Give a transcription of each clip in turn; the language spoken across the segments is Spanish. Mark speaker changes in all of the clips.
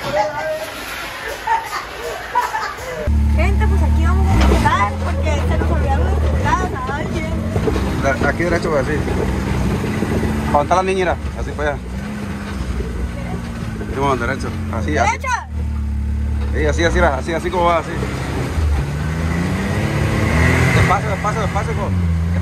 Speaker 1: Gente, pues aquí vamos a empezar porque se nos olvidaron las entradas a alguien.
Speaker 2: Aquí derecho, pues así. ¿Dónde está la niñera? Así para allá. Sí, bueno, derecho. Así, así.
Speaker 1: ¡Derecha!
Speaker 2: Sí, así como va, así. Despacio, pues.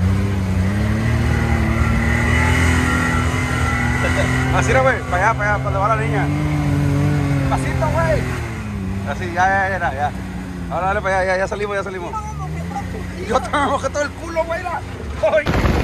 Speaker 2: Así no, güey, para allá, para donde va la niña. Pasito, güey. Así, ya. Ahora dale para allá, ya salimos. Y yo te me mojé todo el culo, güey. ¡Ay!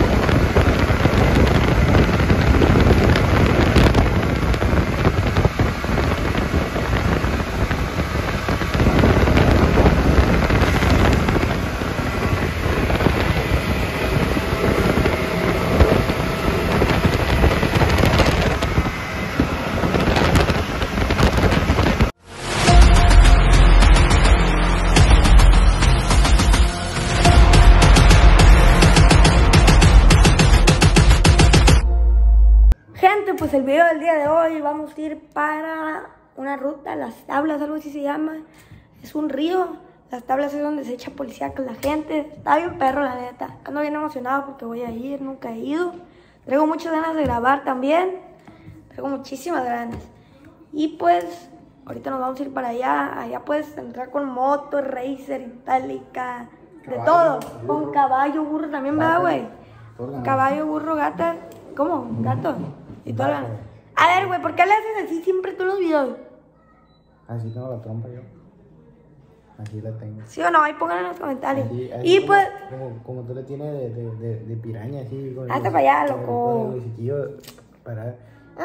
Speaker 1: Gente, pues el video del día de hoy vamos a ir para una ruta, Las Tablas, algo así se llama. Es un río, Las Tablas es donde se echa policía con la gente. Está bien perro, la neta. Ando bien emocionado porque voy a ir, nunca he ido. Traigo muchas ganas de grabar también. Traigo muchísimas ganas. Y pues, ahorita nos vamos a ir para allá. Allá puedes entrar con moto, racer, itálica, de todo. Con caballo, burro también, ¿verdad, güey? Caballo, burro, gata. ¿Cómo? ¿Gato? Y toda la... A ver, güey, ¿por qué le haces así siempre todos los videos?
Speaker 3: Así tengo la trompa yo. Así la tengo.
Speaker 1: ¿Sí o no? Ahí pongan en los comentarios.
Speaker 3: Así
Speaker 1: Y
Speaker 3: como,
Speaker 1: pues...
Speaker 3: Como tú le tienes de piraña, así. Con
Speaker 1: Hasta para allá, loco.
Speaker 3: Con el hociquillo para...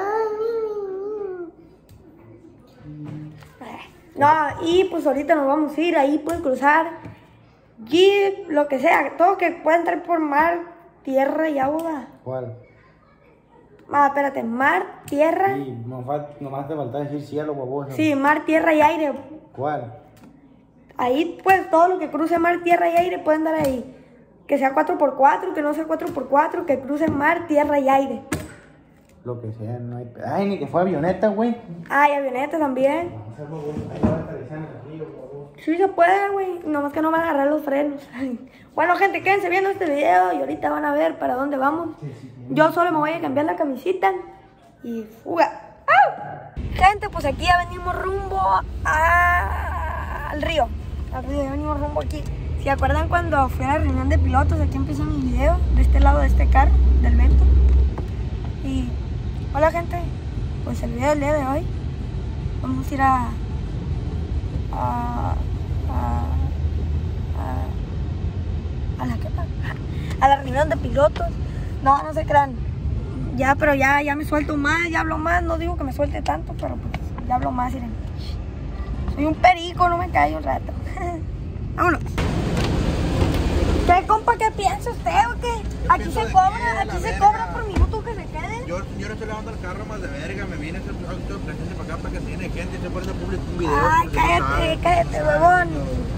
Speaker 1: No, y pues ahorita nos vamos a ir. Ahí pueden cruzar jeep, lo que sea. Todo que pueda entrar por mar, tierra y agua.
Speaker 3: ¿Cuál?
Speaker 1: Ah, espérate, mar, tierra.
Speaker 3: Sí, nomás te falta decir cielo, baboso.
Speaker 1: Sí, mar, tierra y aire.
Speaker 3: ¿Cuál?
Speaker 1: Ahí, pues, todo lo que cruce mar, tierra y aire puede andar ahí. Que sea 4x4, que no sea 4x4, que cruce mar, tierra y aire.
Speaker 3: Lo que sea, no hay... Ay, ni que fue avioneta, güey.
Speaker 1: Ah, y avioneta también. Sí se puede, güey. Nomás que no van a agarrar los frenos. Bueno, gente, quédense viendo este video y ahorita van a ver para dónde vamos. Yo solo me voy a cambiar la camisita y fuga. ¡Au! Gente, pues aquí ya venimos rumbo al río. Ya venimos rumbo aquí. ¿Se acuerdan cuando fui a la reunión de pilotos? Aquí empezó mi video, de este lado de este carro, del Vento. Y hola, gente, pues el video del día de hoy vamos a ir a la reunión de pilotos. No se crean. Ya, pero ya me suelto más, ya hablo más. No digo que me suelte tanto, pero pues ya hablo más, miren. Soy un perico, no me callo un rato. Vámonos. ¿Qué, compa, qué piensa usted o qué? Aquí se cobra por minuto que se quede.
Speaker 2: Yo no estoy lavando el carro más de verga, me vine a hacer auto presencia para acá para que se llene gente y se pone público un video.
Speaker 1: Ay, cállate, huevón.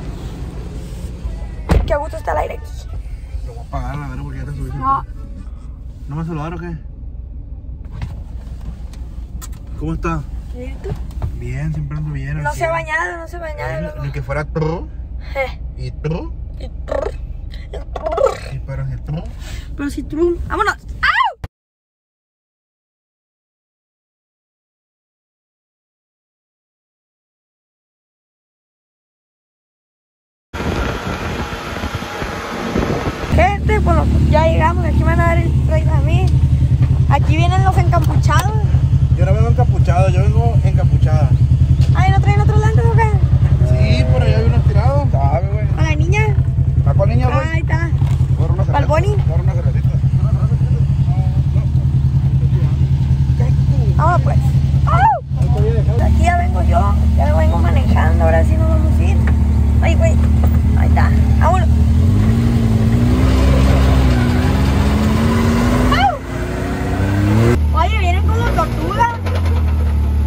Speaker 1: Qué gusto está el aire aquí.
Speaker 2: Lo voy a apagar, a ver, porque ya te subiste.
Speaker 1: No.
Speaker 2: ¿No me saludaron o qué? ¿Cómo está?
Speaker 1: ¿Y tú?
Speaker 2: Bien, siempre ando bien.
Speaker 1: No se ha bañado,
Speaker 2: Ni que fuera trrr. Y trrr. Pero si trrr.
Speaker 1: Pero si tú... ¡Vámonos! ¡Au! Gente, bueno, ya llegamos. Aquí me van a dar el trade a mí. Aquí vienen los encapuchados.
Speaker 2: Yo no vengo encapuchado, yo vengo encapuchada.
Speaker 1: Ay, ¿no traen otros lentes o qué?
Speaker 2: Sí, por allá hay unos tirados. ¿Sabe, güey?
Speaker 1: ¿A la niña?
Speaker 2: ¿A cuál niña, güey?
Speaker 1: Ahí está.
Speaker 2: Por una cerveza.
Speaker 1: ¿Pa'l Boni?
Speaker 2: Por una cervecita.
Speaker 1: Vamos pues. ¡Oh! Aquí ya vengo yo. Ya me vengo manejando. Ahora sí nos vamos a ir. Ay, güey. Ahí está. Vámonos. ¡Oh! Oye, vienen con las tortugas.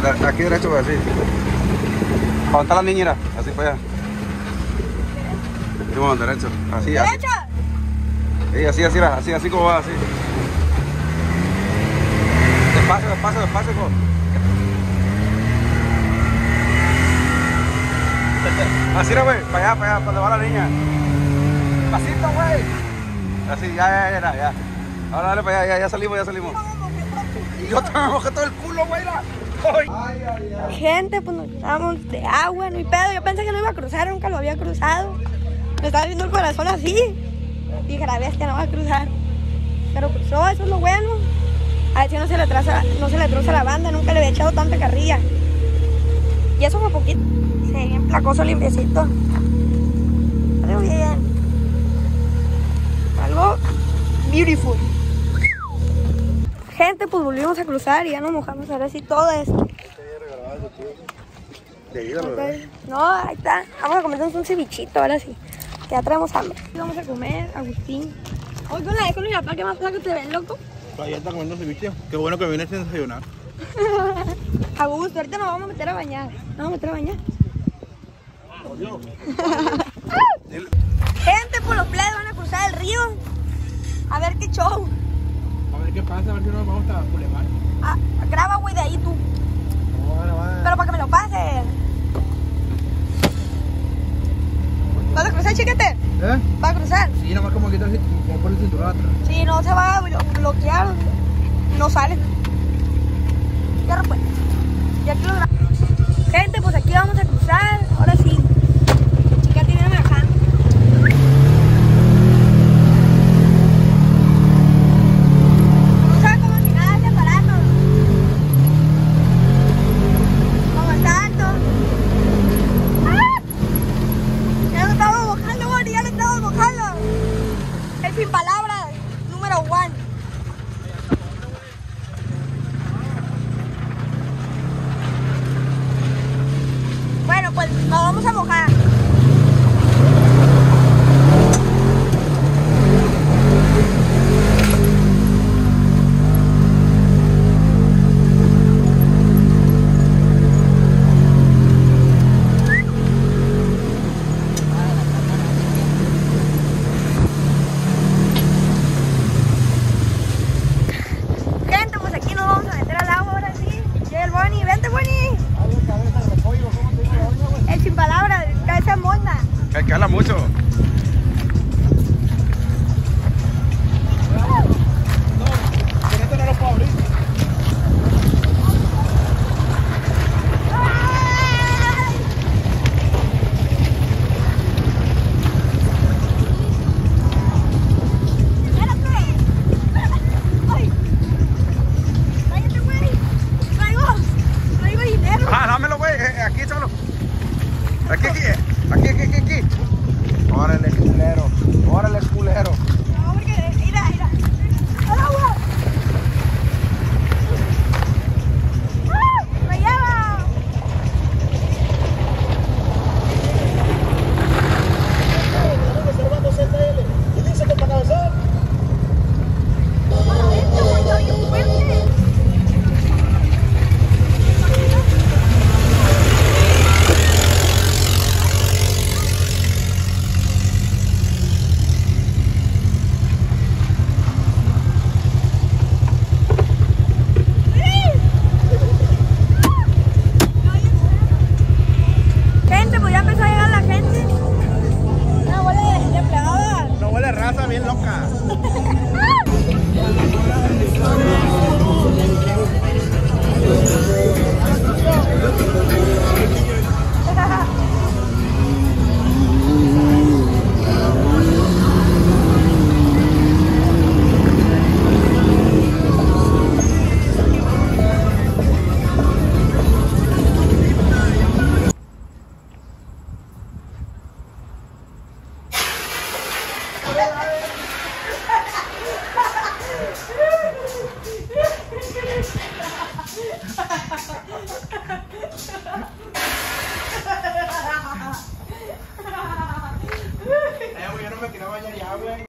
Speaker 2: Aquí derecho, güey, así. ¿Dónde está la niñera? Así para allá. Sí, bueno, derecho. Así, así.
Speaker 1: ¿Derecha?
Speaker 2: Sí, así como va, así. Despacio, hijo. Así era, güey, para allá, donde va la niña. Pasito, güey. Así, ya. Ahora dale para allá, ya salimos. Yo te mojé todo el culo, güey.
Speaker 1: Gente, pues nos llenamos de agua, no hay pedo. Yo pensé que no iba a cruzar, nunca lo había cruzado. Me estaba viendo el corazón así. Dije, la bestia no va a cruzar. Pero cruzó, eso es lo bueno. A ver si no se le troza la banda, nunca le había echado tanta carrilla. Y eso fue poquito. Sí, bien placoso, limpiecito. Algo bien. Algo beautiful. Gente, pues volvimos a cruzar y ya nos mojamos ahora sí todo esto. No, ahí está. Vamos a comernos un cevichito ahora sí. Que ya traemos hambre. Vamos a comer, Agustín. Hoy con la de con mi papá, ¿qué más pasa que te ven, loco?
Speaker 3: Ya está comiendo ceviche. Qué bueno que vienes sin desayunar.
Speaker 1: Augusto, ahorita nos vamos a meter a bañar. Gente, por los plebes van a cruzar el río. A ver qué show.
Speaker 3: A ver qué pasa, a ver si nos vamos a Culemán.
Speaker 1: Ah, graba, güey, de ahí tú. Pero para que me lo pases. ¿Vas a cruzar, chiquete? ¿Vas a cruzar?
Speaker 3: Sí, nada más como quitarse por el cinturón atrás.
Speaker 1: Sí, no se va a bloquear. No sale. Ya pues. Ya aquí lo grabamos. Gente, pues aquí vamos a cruzar. Ahora sí. Chica, tiene acá. Cruza como si nada se aparato. Como tanto. ¡Ah! Ya lo estamos mojando, Bonnie. Ya lo estamos mojando. El sin palabras, número 1. Bueno, pues nos vamos a mojar. Gente, pues aquí nos vamos a meter al agua ahora sí. Llega el Bonnie. Vente, Bonnie. El sin palabras, cabeza monda.
Speaker 2: Es que habla mucho.